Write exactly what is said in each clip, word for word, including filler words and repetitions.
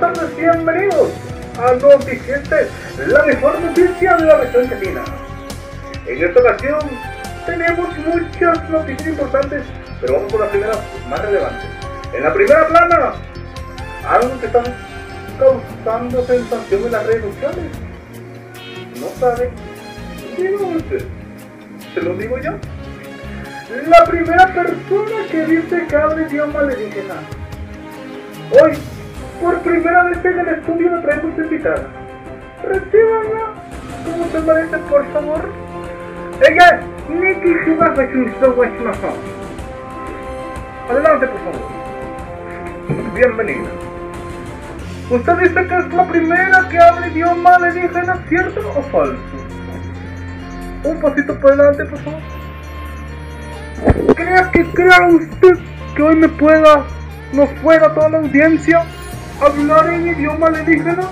tardes, bienvenidos a Noticiete, la mejor noticia de la región Chapina. En esta ocasión tenemos muchas noticias importantes, pero vamos por las primeras más relevantes. En la primera plana, algo que está causando sensación en las redes sociales. ¿No sabe? Dígame usted, ¿se lo digo yo? La primera persona que dice que habla idioma alienígena. Hoy, por primera vez en el estudio la traemos invitada. Recíbanla como se merece, por favor. Ella es Nikki Shibasa Shunshou. Adelante, por favor. Bienvenida. Usted dice que es la primera que habla idioma alienígena, ¿cierto o falso? Un pasito por delante, por favor. ¿Crea que crea usted que hoy me pueda, nos pueda toda la audiencia hablar en idioma alienígena?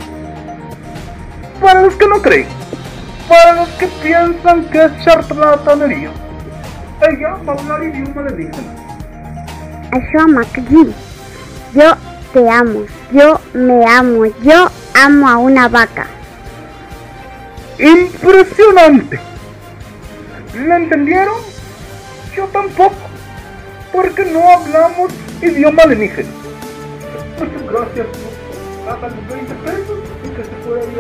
Para los que no creen, para los que piensan que es charlatanería, ella va a hablar idioma alienígena. Yo te amo, yo me amo, yo amo a una vaca. ¡Impresionante! ¿Me entendieron? Yo tampoco, porque no hablamos idioma alienígena. Muchas gracias. Hagan los veinte pesos y que se pueda ir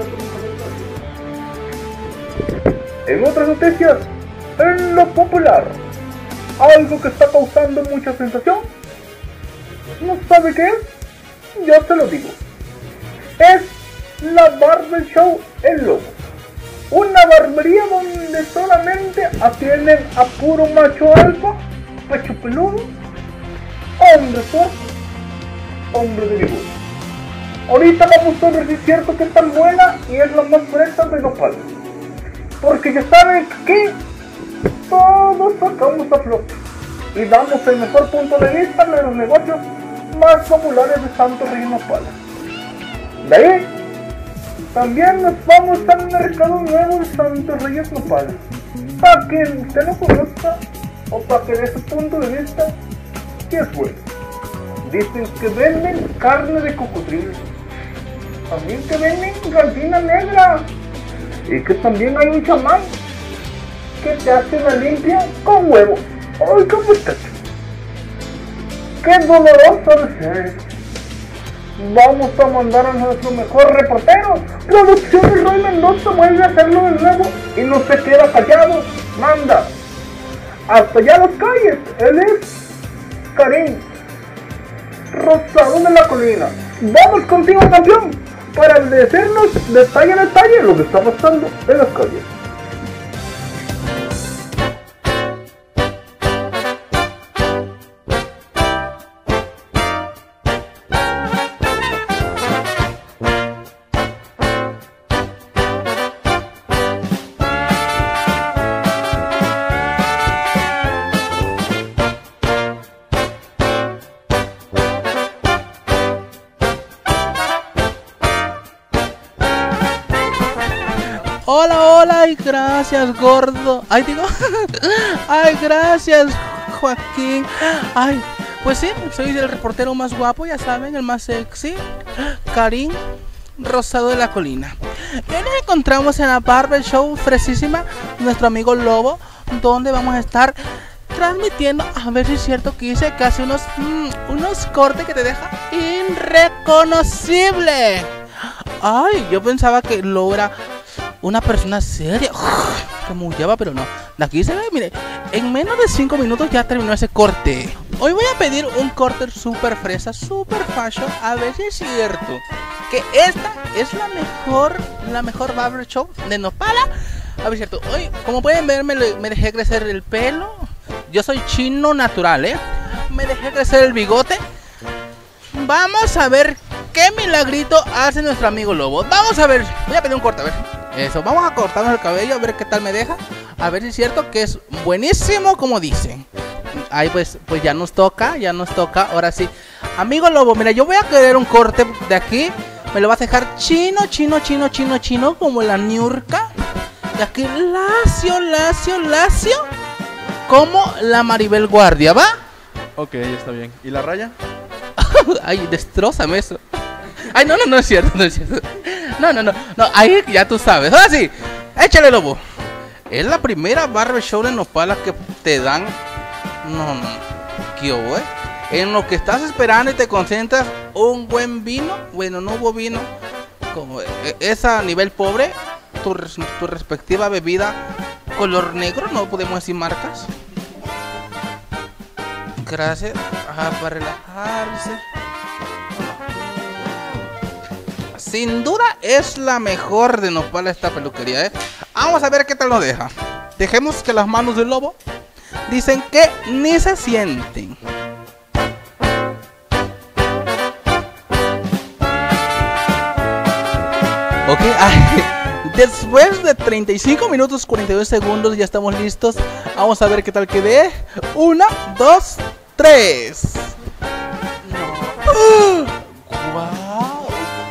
a tomar. En otras noticias, en lo popular, algo que está causando mucha sensación. ¿No sabe qué es? Yo se lo digo. Es la Barber Show El Lobo. Una barbería donde solamente atienden a puro macho alfa, pecho peludo, hombre fuerte, hombre de bigote. Ahorita vamos a ver si es cierto que es tan buena y es la más fresca de Nopal. Porque ya saben que todos sacamos a flote y damos el mejor punto de vista de los negocios más populares de Santo Río Nopal. De ahí también nos vamos al mercado nuevo de Santo Reyes Nopal, para que usted lo conozca o para que dé su punto de vista que es bueno. Dicen que venden carne de cocodrilo, también que venden gallina negra y que también hay un chamán que te hace una limpia con huevos. ¡Ay, qué muchacho! ¡Qué doloroso de ser! Vamos a mandar a nuestro mejor reportero. Producciones Roy Mendoza vuelve a hacerlo de nuevo y no se queda callado. Manda hasta allá a las calles. Él es Karim Rosado de la Colina. Vamos contigo, campeón, para decirnos detalle a detalle lo que está pasando en las calles. Hola, hola, y gracias, gordo. Ay, digo, ay, gracias, Joaquín. Ay, pues sí, soy el reportero más guapo, ya saben, el más sexy, Karim Rosado de la Colina. Y hoy nos encontramos en la Barber Show fresísima, nuestro amigo Lobo, donde vamos a estar transmitiendo, a ver si es cierto que dice que hace unos, mmm, unos cortes que te deja irreconocible. Ay, yo pensaba que Lobo era una persona seria, que mullaba, pero no. De aquí se ve, mire, en menos de cinco minutos ya terminó ese corte. Hoy voy a pedir un corte super fresa, super fashion, a ver si es cierto que esta es la mejor, la mejor barber shop de Nopala. A ver si es cierto. Hoy, como pueden ver, me, me dejé crecer el pelo. Yo soy chino natural, ¿eh? Me dejé crecer el bigote. Vamos a ver qué milagrito hace nuestro amigo Lobo. Vamos a ver, voy a pedir un corte, a ver. Eso, vamos a cortarnos el cabello a ver qué tal me deja. A ver si es cierto que es buenísimo como dicen. Ahí pues, pues ya nos toca, ya nos toca. Ahora sí, amigo Lobo, mira, yo voy a querer un corte de aquí. Me lo vas a dejar chino, chino, chino, chino, chino, como la ñurca. De aquí lacio, lacio, lacio, como la Maribel Guardia, ¿va? Ok, está bien. ¿Y la raya? Ay, destrózame eso. Ay, no, no, no es cierto, no es cierto. No, no, no, no, ahí ya tú sabes. Ahora sí, échale, lobo. Es la primera barbershop en Nopala que te dan. No, no, ¿qué hubo, eh? En lo que estás esperando y te concentras, un buen vino. Bueno, no hubo vino. Como es a nivel pobre, tu, tu respectiva bebida color negro, no podemos decir marcas. Gracias. Ajá, para relajarse. Sin duda es la mejor de Nopala esta peluquería, ¿eh? Vamos a ver qué tal nos deja. Dejemos que las manos del lobo dicen que ni se sienten. Ok, ay, después de treinta y cinco minutos cuarenta y dos segundos ya estamos listos. Vamos a ver qué tal quedé. Una, dos, tres. No. Wow.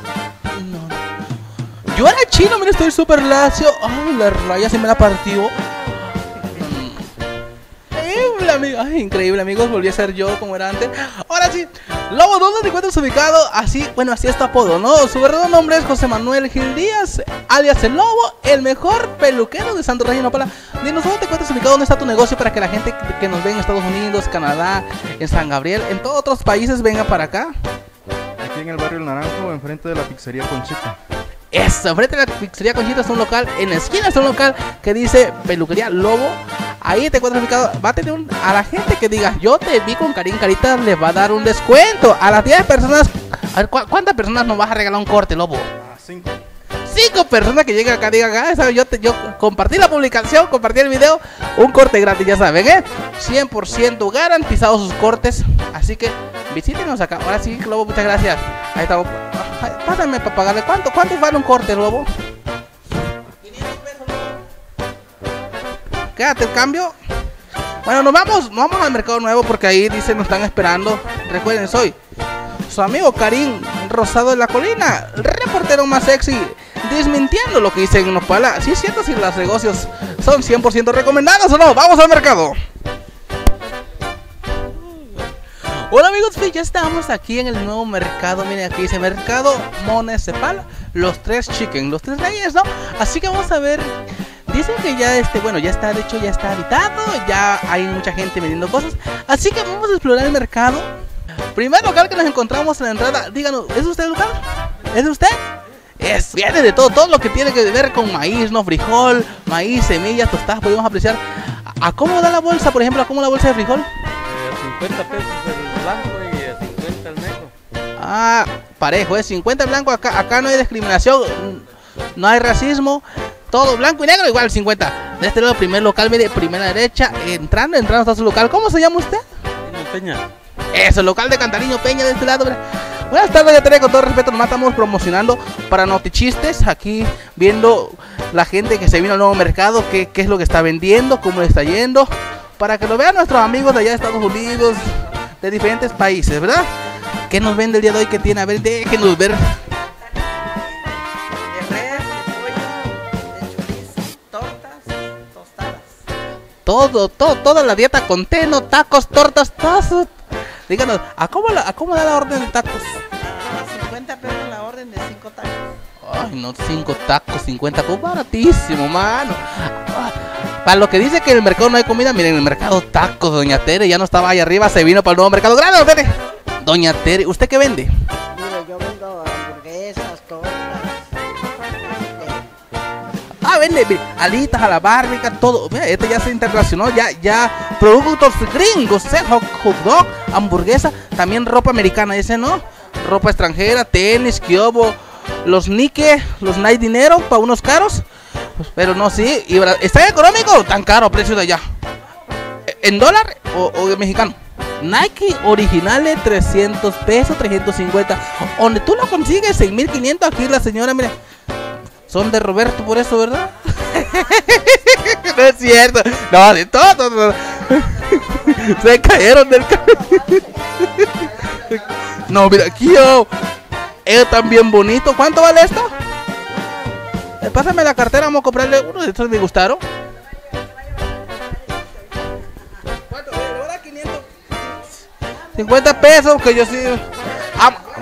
No. Yo era chino, mira, estoy súper lacio. Ay, la raya se me la partió. Increíble, amigo. Ay, increíble, amigos. Volví a ser yo como era antes. Ahora sí, Lobo, ¿dónde te encuentras ubicado? Así, bueno, así es tu apodo, ¿no? Su verdadero nombre es José Manuel Gil Díaz, alias El Lobo, el mejor peluquero de Santo Rey, Nopala. Dinos, ¿dónde te encuentras ubicado? ¿Dónde está tu negocio para que la gente que nos ve en Estados Unidos, Canadá, en San Gabriel, en todos otros países venga para acá? Aquí en el barrio El Naranjo, enfrente de la pizzería Conchita. Eso, enfrente de la pizzería Conchita está un local, en la esquina está un local que dice Peluquería Lobo. Ahí te encuentras ubicado. Va a tener un, a la gente que diga yo te vi con Karin Carita, les va a dar un descuento. A las diez personas, a ver, ¿cu ¿cuántas personas nos vas a regalar un corte, Lobo? Ah, cinco. Cinco personas que lleguen acá digan, ah, ¿sabes? Yo, te, yo compartí la publicación, compartí el video, un corte gratis, ya saben, ¿eh? cien por ciento garantizados sus cortes. Así que visítenos acá. Ahora sí, Lobo, muchas gracias. Ahí estamos. Ay, pásame para pagarle. ¿Cuánto, cuánto vale un corte, Lobo? quinientos pesos, Lobo. Quédate el cambio. Bueno, nos vamos, nos vamos al Mercado Nuevo porque ahí dicen nos están esperando. Recuerden, soy su amigo Karim Rosado de la Colina, el reportero más sexy, desmintiendo lo que dicen en Nopala. Si es cierto, si los negocios son cien por ciento recomendados o no. Vamos al mercado. Hola amigos, ya estamos aquí en el nuevo mercado. Miren, aquí dice Mercado Municipal Los Tres Chicken, Los Tres Reyes, ¿no? Así que vamos a ver. Dicen que ya este, bueno, ya está, de hecho ya está habitado, ya hay mucha gente vendiendo cosas. Así que vamos a explorar el mercado. Primer local que nos encontramos en la entrada. Díganos, ¿es usted el local? ¿Es de usted? Es, viene de todo, todo lo que tiene que ver con maíz, ¿no? Frijol, maíz, semillas, tostadas, podemos apreciar. ¿A cómo da la bolsa, por ejemplo, a cómo da la bolsa de frijol? A cincuenta pesos el blanco y a cincuenta el negro. Ah, parejo, es cincuenta blanco, acá, acá no hay discriminación, no hay racismo. Todo blanco y negro, igual cincuenta. De este lado, primer local, mire, primera derecha. Entrando, entrando hasta su local. ¿Cómo se llama usted? Peña. Eso, el local de Cantariño Peña de este lado. Mira. Buenas tardes, ya tenés, con todo respeto. Nomás estamos promocionando para Notichistes. Aquí viendo la gente que se vino al nuevo mercado. Qué, qué es lo que está vendiendo, cómo le está yendo. Para que lo vean nuestros amigos de allá de Estados Unidos, de diferentes países, ¿verdad? ¿Qué nos vende el día de hoy? ¿Qué tiene? A ver, déjenos ver. Todo, todo, toda la dieta con teno, tacos, tortas, tazos. Díganos, ¿a cómo, la, ¿a cómo da la orden de tacos? A cincuenta pesos la orden de cinco tacos. Ay, no, cinco tacos, cincuenta, pues baratísimo, mano. Para lo que dice que en el mercado no hay comida, miren, en el mercado tacos, Doña Tere ya no estaba ahí arriba, se vino para el nuevo mercado. ¡Grande, Tere! Doña Tere, ¿usted qué vende? Mire, yo vendo hamburguesas, tortas. Ah, vende, mire, alitas a la bárbara, todo. Mira, este ya se internacional, ya, ya. Productos gringos, ¿eh? hot, hot dog, hamburguesa, también ropa americana, ese no. Ropa extranjera, tenis, kiobo, los Nike, los Nike dinero, para unos caros. Pero no, sí, y, ¿está económico o tan caro precio de allá? ¿En dólar o, o en mexicano? Nike originales, trescientos pesos, trescientos cincuenta. Donde tú lo consigues en mil quinientos, aquí la señora, mire. Son de Roberto por eso, ¿verdad? No es cierto. No, de todo. todo. Se cayeron del carro. No, mira, aquí yo. Es también bonito. ¿Cuánto vale esto? Eh, pásame la cartera, vamos a comprarle uno de estos, me gustaron. ¿Cuánto? ¿Le voy a dar quinientos? cincuenta pesos, que yo sí. Ah,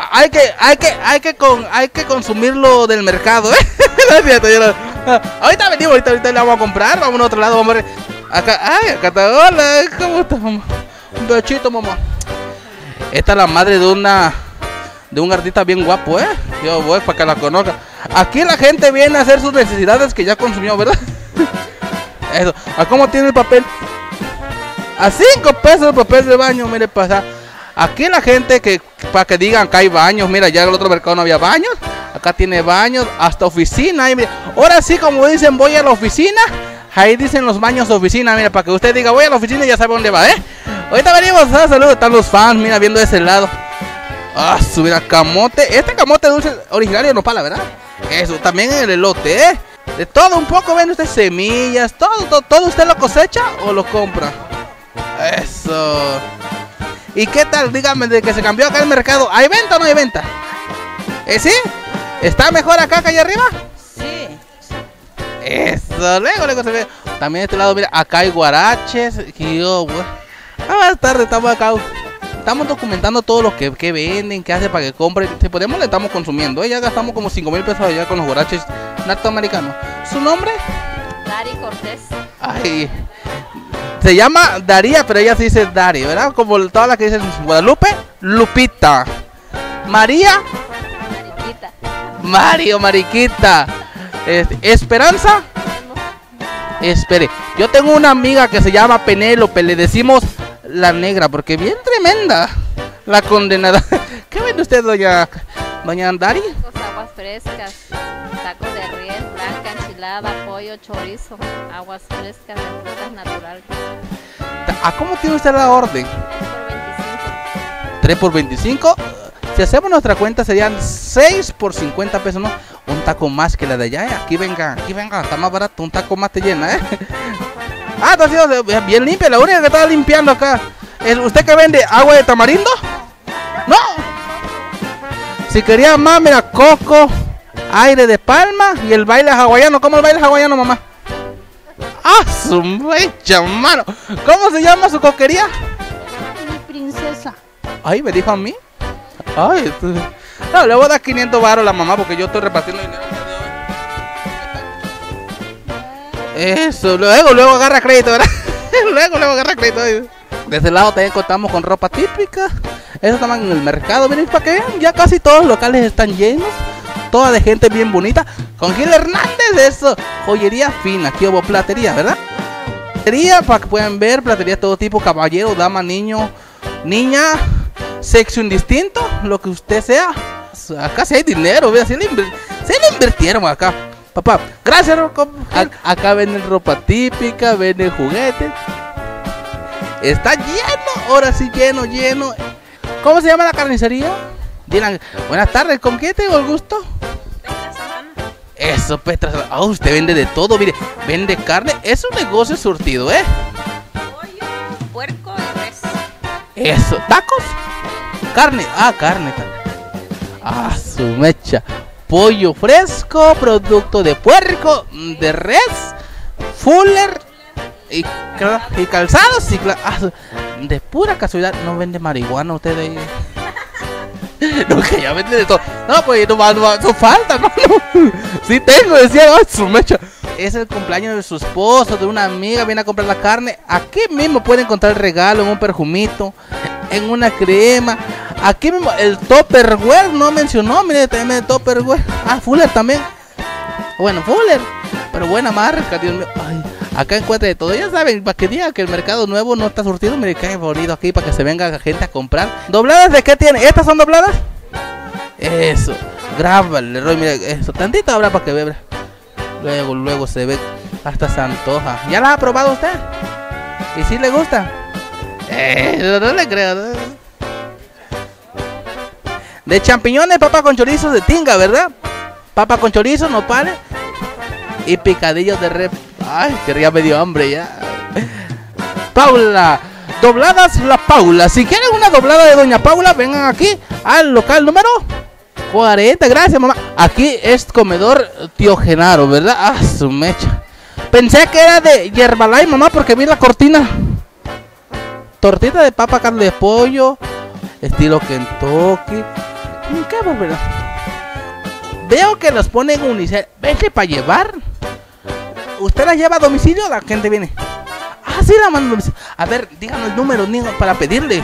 hay que, hay que, hay que, con, hay que consumirlo del mercado, ¿eh? No es cierto, yo no. Ahorita venimos, ahorita, ahorita le vamos a comprar, vamos a otro lado, vamos a ver. Acá, ay, acá está, hola, ¿cómo estás, mamá? Un bechito, mamá. Esta es la madre de una, de un artista bien guapo, ¿eh? Yo voy para que la conozca. Aquí la gente viene a hacer sus necesidades que ya consumió, ¿verdad? Eso, ¿a cómo tiene el papel? A cinco pesos el papel de baño, mire, pasa. Aquí la gente que, para que digan que hay baños, mira, ya en el otro mercado no había baños. Acá tiene baños, hasta oficina. Y mira, ahora sí, como dicen, voy a la oficina. Ahí dicen los baños de oficina, mira, para que usted diga, voy a la oficina y ya sabe dónde va, ¿eh? Ahorita venimos, ah, saludos, están los fans, mira, viendo de ese lado. Ah, subir a camote. Este camote dulce originario no pala, ¿verdad? Eso, también en el elote, ¿eh? De todo un poco, ven usted, semillas, todo, todo, todo usted lo cosecha o lo compra. Eso. ¿Y qué tal? Dígame, de que se cambió acá el mercado, ¿hay venta o no hay venta? ¿Eh, sí? ¿Está mejor acá que allá arriba? Sí. Eso, luego, luego se ve. También de este lado, mira, acá hay guaraches. Y yo, güey. Ah, buenas tardes, estamos acá. Estamos documentando todo lo que, que venden, que hace para que compren. Si podemos, le estamos consumiendo, ¿eh? Ya gastamos como cinco mil pesos allá con los guaraches norteamericanos. ¿Su nombre? Dari Cortés. Ay, se llama Daría, pero ella se dice Dari, ¿verdad? Como todas las que dicen Guadalupe, Lupita. María, Mariquita. Mario, Mariquita. Este, Esperanza. Espere, yo tengo una amiga que se llama Penélope, le decimos la negra, porque bien tremenda. La condenada. ¿Qué vende usted, doña, doña Dari? Tacos, aguas frescas, tacos de res, blanca, enchilada, pollo, chorizo, aguas frescas de frutas naturales. ¿A cómo tiene usted la orden? tres por veinticinco. ¿tres por veinticinco? Si hacemos nuestra cuenta serían seis por cincuenta pesos, ¿no? Un taco más que la de allá, ¿eh? Aquí venga, aquí venga, está más barato, un taco más te llena, ¿eh? Ah, está sido bien limpia, la única que estaba limpiando acá. ¿Es usted que vende agua de tamarindo? No. Si quería más, mira, coco, aire de palma y el baile hawaiano. ¿Cómo el baile hawaiano, mamá? Ah, su mecha, mano. ¿Cómo se llama su coquería? Mi princesa. Ay, me dijo a mí. Ay, tú... No, le voy a dar quinientos baros a la mamá porque yo estoy repartiendo dinero el día de hoy. Eso, luego, luego agarra crédito, ¿verdad? luego, luego agarra crédito. De ese lado también contamos con ropa típica. Eso estaban en el mercado, miren, para que vean, ya casi todos los locales están llenos. Toda de gente bien bonita. Con Gil Hernández, eso. Joyería fina, aquí hubo platería, ¿verdad? Platería, para que puedan ver, platería de todo tipo, caballero, dama, niño, niña, sexo indistinto, lo que usted sea. Acá sí hay dinero, vea, se le, inv se le invirtieron acá. Papá, gracias, acá, acá venden ropa típica, venden juguetes. Está lleno, ahora sí lleno, lleno. ¿Cómo se llama la carnicería? Dylan, buenas tardes, ¿con qué tengo el gusto? Petra Santana. Eso, Petra Santana. Ah, usted vende de todo, mire, vende carne, es un negocio surtido, ¿eh? Pollo, puerco y res. Eso, ¿tacos? Carne, ah, carne. Ah, su mecha. Pollo fresco, producto de puerco, de res, fuller y, y calzados. Y, ah, de pura casualidad, no vende marihuana usted ahí. No, que ya vende de todo. No, pues no va, no va, eso falta, no, no. Sí tengo, decía, ay, su mecha. Es el cumpleaños de su esposo, de una amiga, viene a comprar la carne. Aquí mismo puede encontrar el regalo en un perfumito, en una crema. Aquí mismo, el Tupperware no mencionó, mire, también el Tupperware. Ah, Fuller también. Bueno, Fuller, pero buena marca, Dios mío. Ay, acá encuentra de todo, ya saben, para que digan que el mercado nuevo no está surtido. Mire, qué bonito aquí para que se venga la gente a comprar. ¿Dobladas de qué tiene? ¿Estas son dobladas? Eso, grábale, Roy, mire, eso, tantito habrá para que vea. Luego, luego se ve, hasta se antoja. ¿Ya la ha probado usted? ¿Y si le gusta? Eh, no, no le creo, ¿no? De champiñones, papa con chorizo de tinga, ¿verdad? Papa con chorizo, nopales y picadillos de res. Ay, que ya me dio hambre ya. Paula, dobladas la Paula. Si quieren una doblada de doña Paula, vengan aquí al local número cuarenta. Gracias, mamá. Aquí es comedor Tío Genaro, ¿verdad? Ah, su mecha. Pensé que era de Yerbalife, mamá, porque vi la cortina. Tortita de papa, carne de pollo, estilo Kentucky. ¿Qué barbaridad? Veo que los ponen unicel. ¿Vete para llevar? ¿Usted la lleva a domicilio o la gente viene? Ah, sí, la mando a domicilio. A ver, díganos el número, niño, para pedirle.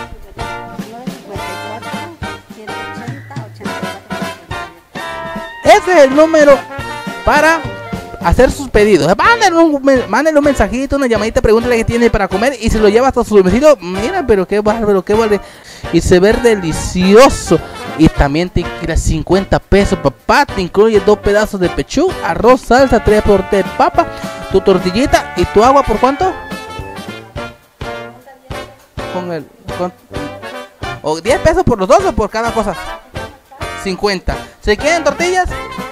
Ese es el número para hacer sus pedidos. Mándenle un, mándenle un mensajito, una llamadita, pregúntale qué tiene para comer y se lo lleva hasta su domicilio. Mira, pero qué bárbaro, qué bárbaro. Y se ve delicioso. Y también te incluye cincuenta pesos, papá. Te incluye dos pedazos de pechuga, arroz, salsa, tres tortillas de papa, tu tortillita y tu agua. ¿Por cuánto? Con el... Con, o diez pesos por los dos o por cada cosa. cincuenta. ¿Se quieren tortillas?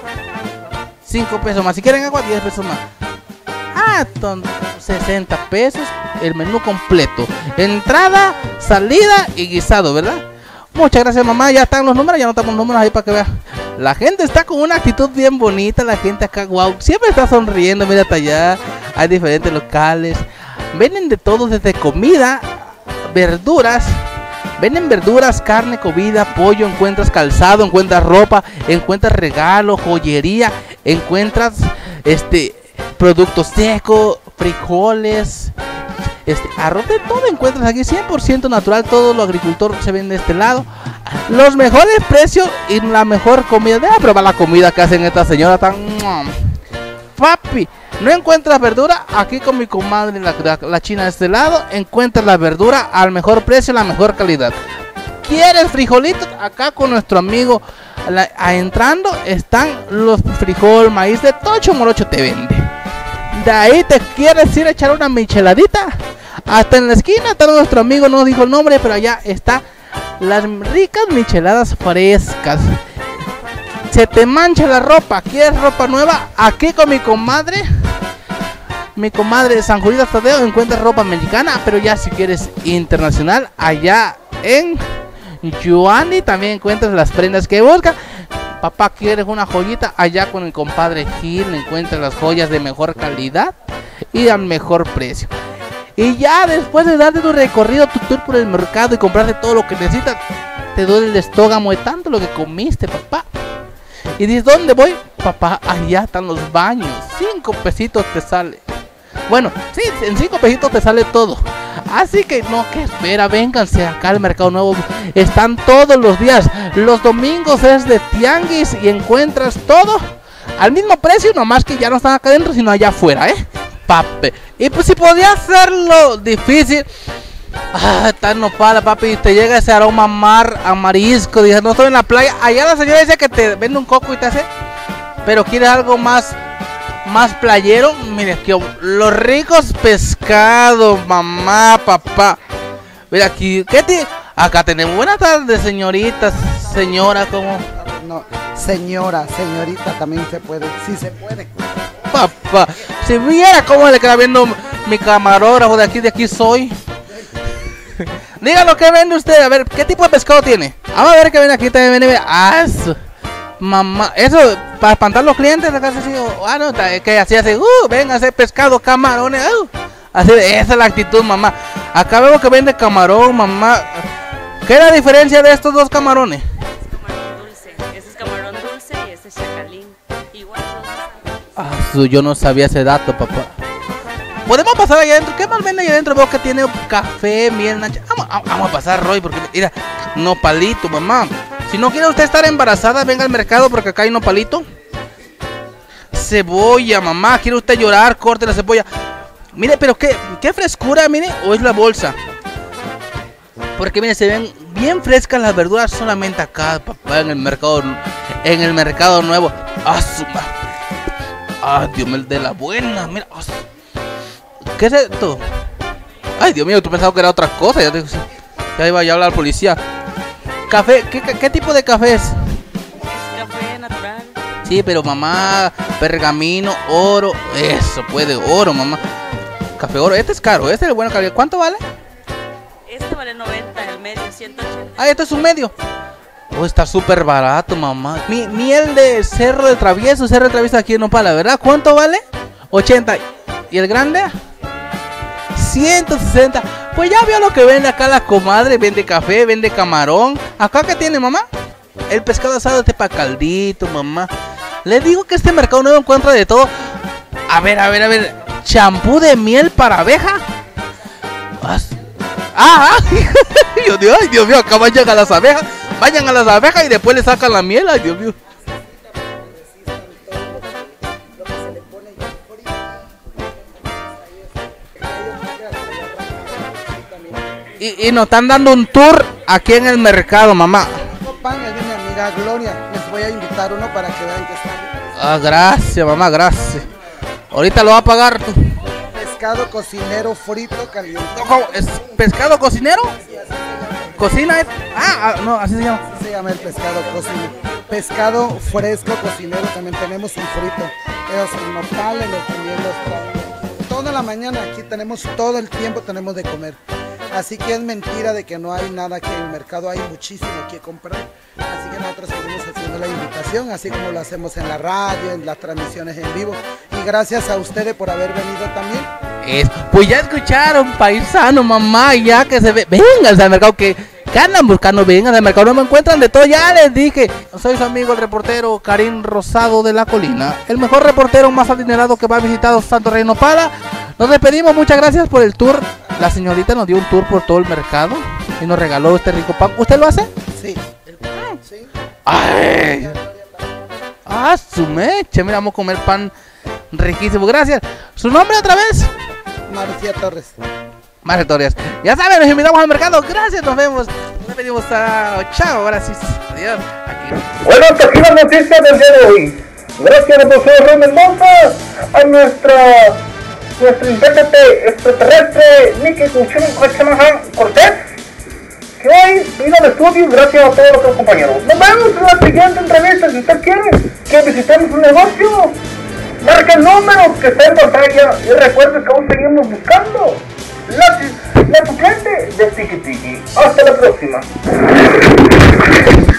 cinco pesos más. Si quieren agua, diez pesos más. Ah, ton, sesenta pesos. El menú completo. Entrada, salida y guisado, ¿verdad? Muchas gracias, mamá. Ya están los números. Ya anotamos los números ahí para que vean. La gente está con una actitud bien bonita. La gente acá, wow. Siempre está sonriendo. Mira hasta allá. Hay diferentes locales. Venden de todo, desde comida, verduras. Venden verduras, carne, comida, pollo, encuentras calzado, encuentras ropa, encuentras regalo, joyería, encuentras este productos secos, frijoles, este arroz, de todo encuentras aquí, cien por ciento natural, todo lo agricultor se vende de este lado. Los mejores precios y la mejor comida. Deja probar la comida que hacen esta señora tan... Papi, no encuentras verdura, aquí con mi comadre la, la, la china de este lado, encuentras la verdura al mejor precio, la mejor calidad. ¿Quieres frijolitos? Acá con nuestro amigo la, a, entrando están los frijol, maíz de Tocho Morocho te vende. De ahí te quieres ir a echar una micheladita. Hasta en la esquina está nuestro amigo, no dijo el nombre, pero allá está las ricas micheladas frescas. Se te mancha la ropa, ¿quieres ropa nueva? Aquí con mi comadre, mi comadre de San Julián Tadeo, encuentras ropa mexicana, pero ya si quieres internacional, allá en Yuani también encuentras las prendas que buscas. Papá, ¿quieres una joyita? Allá con el compadre Gil encuentras las joyas de mejor calidad y al mejor precio. Y ya después de darte tu recorrido, tu tour por el mercado y comprarte todo lo que necesitas, te duele el estómago de tanto lo que comiste, papá. Y dices, ¿dónde voy? Papá, allá están los baños. Cinco pesitos te sale. Bueno, sí, en cinco pesitos te sale todo. Así que no, que espera, vénganse acá al Mercado Nuevo. Están todos los días. Los domingos es de tianguis y encuentras todo al mismo precio, nomás que ya no están acá adentro, sino allá afuera, ¿eh? Papi. Y pues si podía hacerlo difícil... Ah, está nopala, papi, te llega ese aroma mar a marisco. Dije, no estoy en la playa. Allá la señora dice que te vende un coco y te hace. Pero quieres algo más, más playero. Mire, que los ricos pescados, mamá, papá. Mira aquí, ¿qué te? Acá tenemos. Buenas tardes, señoritas, señora, ¿cómo? No, señora, señorita también se puede, sí se puede. Papá, si viera cómo le queda viendo mi camarógrafo de aquí, de aquí soy. Díganos qué vende usted, a ver, ¿qué tipo de pescado tiene? Vamos a ver qué viene aquí, también viene, ah, eso, mamá, eso, para espantar a los clientes, acá así, ah, no, que así hace, uh, venga a hacer pescado, camarones, uh, así, esa es la actitud, mamá. Acá vemos que vende camarón, mamá. ¿Qué es la diferencia de estos dos camarones? Es camarón dulce, ese es camarón dulce y ese es chacalín, igual todos. Ah, yo no sabía ese dato, papá. Podemos pasar allá adentro. ¿Qué más vende allá adentro? Veo que tiene café, miel, nacha. Vamos, vamos a pasar, Roy, porque mira, nopalito, mamá. Si no quiere usted estar embarazada, venga al mercado porque acá hay nopalito. Cebolla, mamá. ¿Quiere usted llorar? Corte la cebolla. Mire, pero qué, qué frescura, mire. ¿O es la bolsa? Porque mire, se ven bien frescas las verduras solamente acá, papá, en el mercado, en el mercado nuevo. Ah, suma. Ah, Dios mío, de la buena, mira. Ah, ¿qué es esto? Ay, Dios mío, tú pensabas que era otra cosa. Ya, te, ya iba a hablar al policía. Café, ¿qué, qué, ¿qué tipo de café es? Es café natural. Sí, pero mamá, pergamino, oro. Eso, puede, oro, mamá. Café oro, este es caro, este es de buena calidad. ¿Cuánto vale? Este vale noventa, el medio ciento ochenta. Ah, este es un medio. Oh, está súper barato, mamá. Mi, miel de cerro de travieso, cerro de travieso aquí en Nopala, ¿verdad? ¿Cuánto vale? ochenta. ¿Y el grande? ciento sesenta. Pues ya vio lo que vende acá la comadre. Vende café, vende camarón. ¿Acá qué tiene, mamá? el pescado asado este pa' caldito, mamá. Le digo que este mercado nuevo encuentra de todo. A ver, a ver, a ver. Champú de miel para abeja. Ah, Dios mío, ay, Dios mío, acá vayan a las abejas. Vayan a las abejas y después le sacan la miel, ay, Dios mío. Y, y nos están dando un tour aquí en el mercado, mamá. Pan es de mi amiga Gloria. Les voy a invitar uno para que vean que está. Ah, gracias, mamá, gracias. Ahorita lo va a pagar. Pescado cocinero frito caliente. ¿Es pescado cocinero? ¿Cocina? Es? Ah, ah, no, así se llama. Así se llama el pescado cocinero. Pescado fresco cocinero, también tenemos un frito. Los nopales, los también los traemos. Toda la mañana aquí tenemos, todo el tiempo tenemos de comer. Así que es mentira de que no hay nada aquí en el mercado, hay muchísimo que comprar. Así que nosotros seguimos haciendo la invitación, así como lo hacemos en la radio, en las transmisiones en vivo. Y gracias a ustedes por haber venido también. Es, pues ya escucharon, paisano, mamá, ya que se ve. Vengan al mercado, que, que andan buscando, vengan al mercado, no me encuentran de todo, ya les dije. Soy su amigo el reportero Karim Rosado de la Colina, el mejor reportero más adinerado que va a visitar Santo Rey Nopala. Nos despedimos, muchas gracias por el tour. La señorita nos dio un tour por todo el mercado y nos regaló este rico pan. ¿Usted lo hace? Sí. Sí. Ay. Ah, su mecha, mira, vamos a comer pan riquísimo. Gracias. ¿Su nombre otra vez? Marcia Torres. Marcia Torres. Ya saben, nos invitamos al mercado. Gracias, nos vemos. Nos pedimos a... Chao, ahora sí. Adiós. Aquí. Bueno, hasta aquí la noticia del día de hoy. Gracias al profesor Ron Mendoza, a nuestra... nuestro intérprete extraterrestre Nicky Cuchamahan Cortés, que hoy vino al estudio, gracias a todos nuestros compañeros. Nos vemos en la siguiente entrevista. Si usted quiere que visitemos un negocio, marque el número que está en pantalla y recuerde que aún seguimos buscando la, la tu cliente de Tiki Tiki. Hasta la próxima.